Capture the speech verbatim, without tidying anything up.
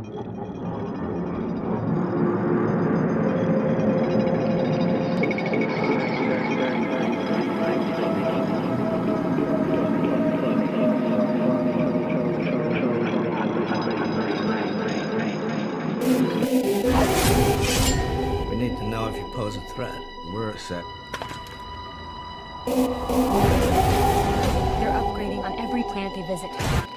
We need to know if you pose a threat. We're set. They're upgrading on every planet they visit.